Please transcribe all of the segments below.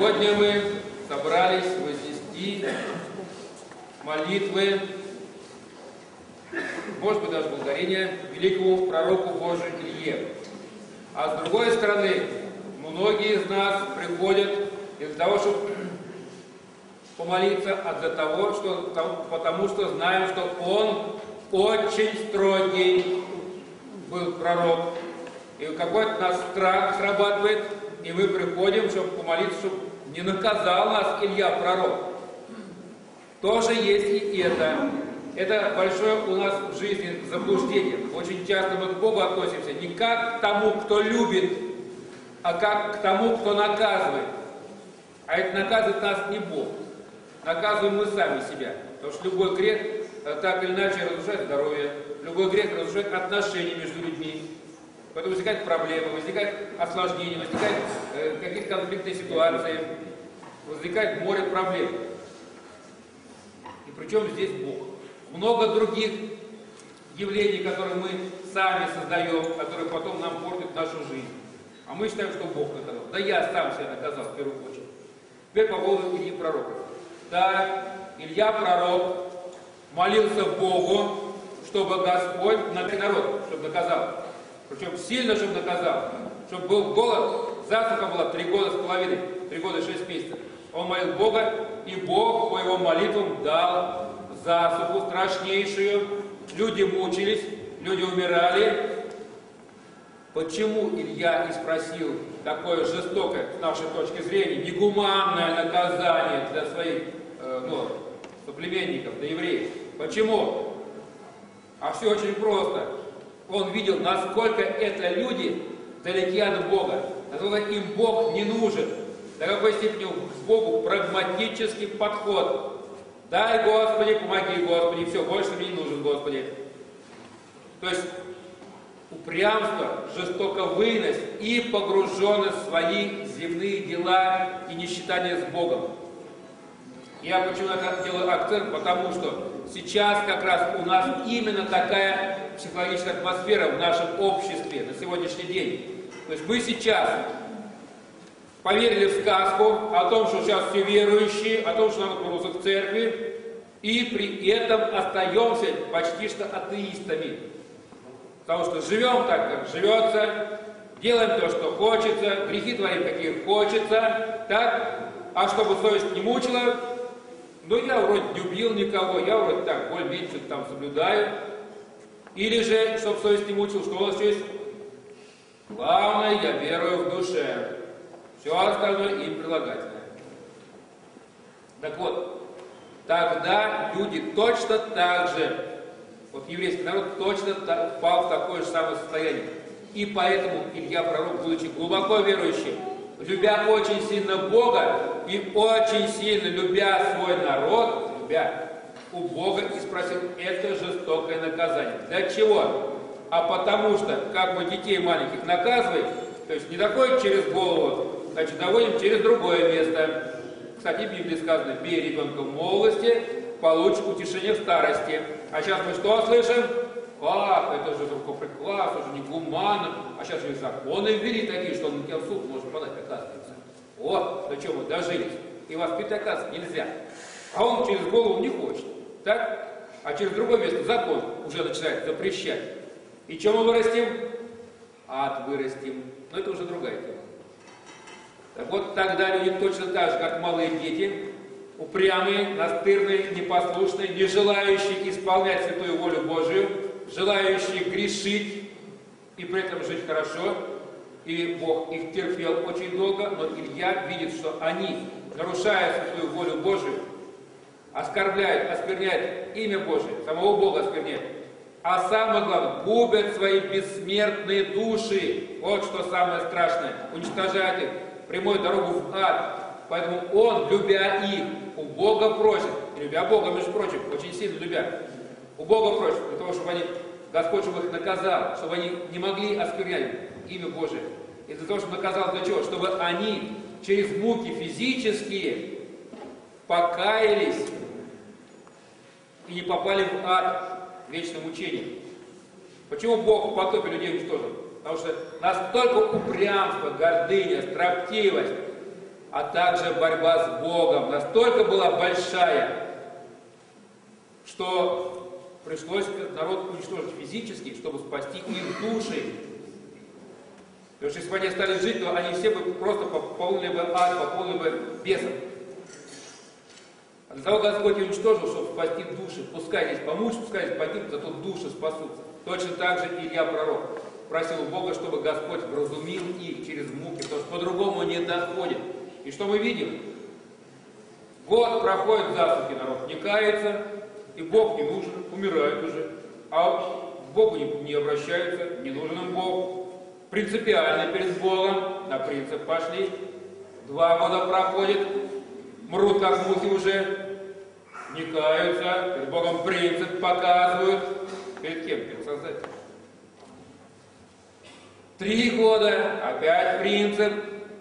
Сегодня мы собрались вознести молитвы, может быть, даже благодарение великому пророку Божию Илье. А с другой стороны, многие из нас приходят не для того, чтобы помолиться, а для того, потому что знаем, что он очень строгий был пророк. И какой-то нас страх срабатывает, и мы приходим, чтобы помолиться, чтобы не наказал нас Илья пророк. Тоже есть и это. Это большое у нас в жизни заблуждение. Очень часто мы к Богу относимся не как к тому, кто любит, а как к тому, кто наказывает. А это наказывает нас не Бог. Наказываем мы сами себя. Потому что любой грех так или иначе разрушает здоровье. Любой грех разрушает отношения между людьми. Поэтому возникают проблемы, возникают осложнения, возникают какие-то конфликтные ситуации, возникает море проблем. И причем здесь Бог. Много других явлений, которые мы сами создаем, которые потом нам портят нашу жизнь. А мы считаем, что Бог наказал. Да я сам себя наказал в первую очередь. Теперь по поводу Ильи пророка. Да, Илья пророк молился Богу, чтобы Господь народ, чтобы наказал. Причем сильно, чтобы наказал. Чтобы был голод, засуха была 3 года с половиной, 3 года и 6 месяцев. Он молил Бога, и Бог по его молитвам дал засуху страшнейшую. Люди мучились, люди умирали. Почему Илья и спросил такое жестокое, с нашей точки зрения, негуманное наказание для своих соплеменников, для евреев? Почему? А все очень просто. Он видел, насколько это люди далеки от Бога, насколько им Бог не нужен, до какой степени к Богу прагматический подход. Дай, Господи, помоги, Господи, все, больше мне не нужен, Господи. То есть упрямство, жестоковыйность и погруженность в свои земные дела и несчитание с Богом. Я почему это делаю акцент, потому что сейчас как раз у нас именно такая психологическая атмосфера в нашем обществе на сегодняшний день. То есть мы сейчас поверили в сказку о том, что сейчас все верующие, о том, что надо вернуться к церкви, и при этом остаемся почти что атеистами. Потому что живем так, как живется, делаем то, что хочется, грехи творим, какие хочется, так? А чтобы совесть не мучила, я вроде не убил никого, я вроде так более-менее что-то там соблюдаю. Или же, чтобы совесть не мучила, что у нас есть? Главное, я верую в душе. Все остальное им прилагательное. Так вот, тогда люди точно так же, вот еврейский народ точно впал в такое же самое состояние. И поэтому Илья пророк, будучи глубоко верующим, любя очень сильно Бога и очень сильно любя свой народ, у Бога и спросил это жестокое наказание. Для чего? А потому что, как мы детей маленьких наказываем, то есть не такое через голову, значит, доводим через другое место. Кстати, в Библии сказано, бей ребенка в молодости, получишь утешение в старости. А сейчас мы что слышим? Ах, это же только класс, это же не гуманно. А сейчас же законы ввели такие, что он на тебя в суд может подать, оказывается. Вот, до чего мы дожились. И воспитать, оказывается, нельзя. А он через голову не хочет. Так? А через другое место закон уже начинает запрещать. И чем мы вырастим? Ад вырастим. Но это уже другая тема. Так вот, тогда люди точно так же, как малые дети, упрямые, настырные, непослушные, не желающие исполнять святую волю Божию, желающие грешить и при этом жить хорошо. И Бог их терпел очень долго, но Илья видит, что они, нарушая святую волю Божию, оскорбляют, оскверняют имя Божие, самого Бога оскверняют. А самое главное, губят свои бессмертные души. Вот что самое страшное. Уничтожают их, прямой дорогу в ад. Поэтому он, любя их, у Бога просит, и любя Бога, между прочим, очень сильно любя, у Бога просит, для того, чтобы они, Господь, чтобы их наказал, чтобы они не могли осквернять имя Божие. И для того, чтобы наказал для чего? Чтобы они через муки физические покаялись и не попали в ад, вечное мучение. Почему Бог в потопе людей уничтожил? Потому что настолько упрямство, гордыня, строптивость, а также борьба с Богом настолько была большая, что пришлось народ уничтожить физически, чтобы спасти их души. Потому что если бы они остались жить, то они все бы просто пополнили бы ад, пополнили бы бесом. А для того Господь и уничтожил, чтобы спасти души. Пускай здесь помучат, пускай здесь погибнут, зато души спасутся. Точно так же Илья пророк просил у Бога, чтобы Господь вразумил их через муки, потому что по-другому не доходит. И что мы видим? Год проходит засухи, народ не кается, и Бог не нужен, умирает уже. А к Богу не обращаются, не нужен им Бог. Принципиально перед Богом, на принцип пошли. 2 года проходит, мрут как мухи уже, не каются, перед Богом принцип показывают. Перед кем? Перед Создателем. 3 года, опять принцип.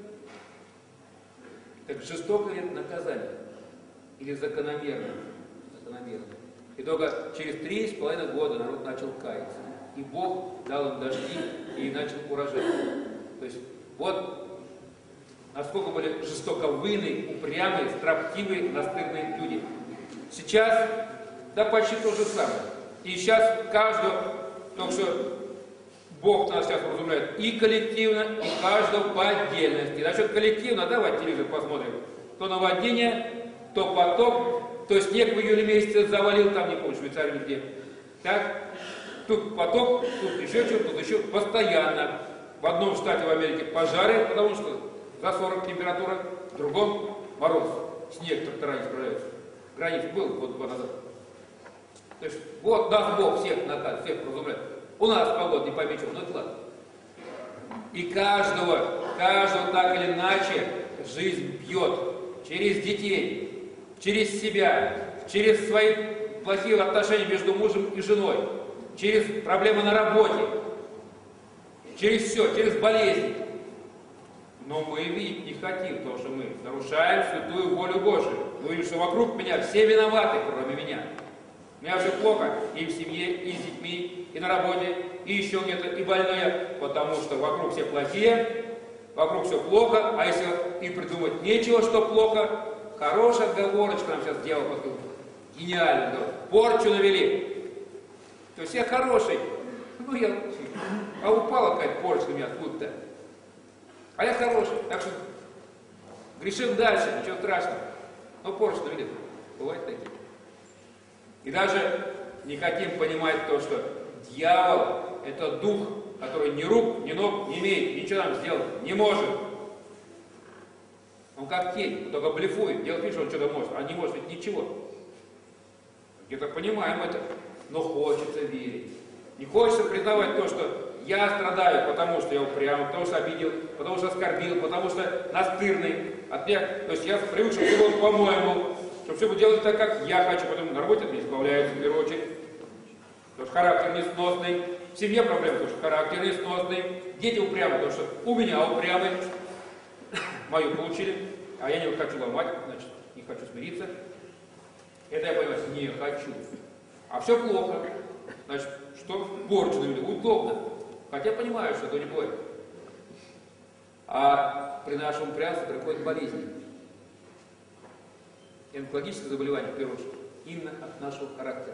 Так жестокое это наказание? Или закономерно? Закономерно. И только через 3,5 года народ начал каяться. И Бог дал им дожди и начал урожай. То есть вот насколько были жестоковыйные, упрямые, строптивые, настырные люди. Сейчас, да почти то же самое. И сейчас каждого, только что Бог нас сейчас разумляет и коллективно, и каждого по отдельности. Насчет коллективно, давайте телевизор посмотрим. То наводнение, то потоп, то снег в июле месяце завалил, там не помню, в Швейцарии нигде. Так, тут потоп, тут еще что-то, тут еще постоянно. В одном штате в Америке пожары, потому что за 40 температура, в другом мороз. Снег трактора не справляются. Границ был год-два назад. То есть вот нас Бог всех наказ, всех разумляет. У нас погода не помечена, но это ладно. И каждого так или иначе жизнь бьет. Через детей, через себя, через свои плохие отношения между мужем и женой, через проблемы на работе, через все, через болезни. Но мы видеть не хотим, потому что мы нарушаем святую волю Божию. Мы видим, что вокруг меня все виноваты, кроме меня. У меня все плохо и в семье, и с детьми, и на работе, и еще где-то, и больные, потому что вокруг все плохие, вокруг все плохо, а если и придумать нечего, что плохо, хорошая отговорочка нам сейчас дьявол подходит. Гениально, говорит, порчу навели. То есть я хороший, а упала какая-то порча на меня откуда-то. А я хороший, так что грешим дальше, ничего страшного. Но порчу навели, бывает такие. И даже не хотим понимать то, что дьявол – это дух, который ни рук, ни ног не имеет, ничего нам сделать не может. Он как тень, он только блефует, делает вид, что он что-то может, а не может ведь ничего. Где-то понимаем это, но хочется верить. Не хочется признавать то, что я страдаю, потому что я упрямый, потому что обидел, потому что оскорбил, потому что настырный. От меня, то есть я привык, чтобы все было по-моему, чтобы все было делать так, как я хочу, потом на работе от меня избавляются в первую очередь. Потому что характер несносный, в семье проблемы, потому что характер несносный, дети упрямы, потому что у меня упрямый, мою получили, а я не хочу ломать, значит, не хочу смириться. Это я понимаю, не хочу. А все плохо, значит, что порчу навели, удобно. Хотя понимаю, что это не бывает. А при нашем упрямстве приходят болезни. Онкологические заболевания, в первую очередь, именно от нашего характера.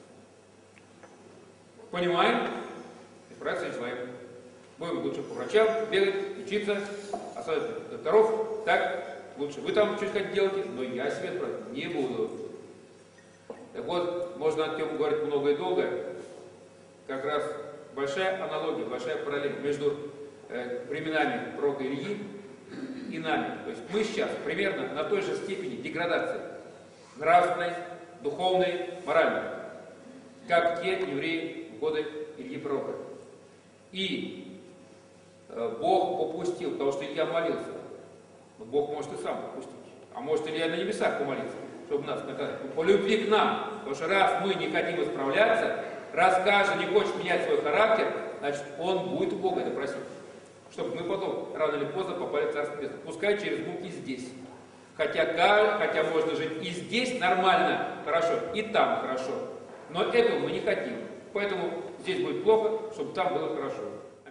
Понимаем, исправиться начинаем. Будем лучше по врачам бегать, лечиться, особенно докторов, так, лучше вы там что-то хотите делать, но я себе отправить не буду. Так вот, можно о тем говорить много и долго. Как раз большая аналогия, большая параллель между временами пророка Ильи и нами. То есть мы сейчас примерно на той же степени деградации, нравственной, духовной, моральной, как те евреи в годы Ильи пророка. И Бог попустил, потому что Илья молился. Но Бог может и сам попустить. А может Илья на небесах помолиться, чтобы нас наказать. По любви к нам. Потому что раз мы не хотим исправляться, раз каждый не хочет менять свой характер, значит, он будет у Бога это просить. Чтобы мы потом, рано или поздно, попали в Царство Небесное. Пускай через муки здесь. Хотя можно жить и здесь нормально, хорошо, и там хорошо. Но этого мы не хотим. Поэтому здесь будет плохо, чтобы там было хорошо.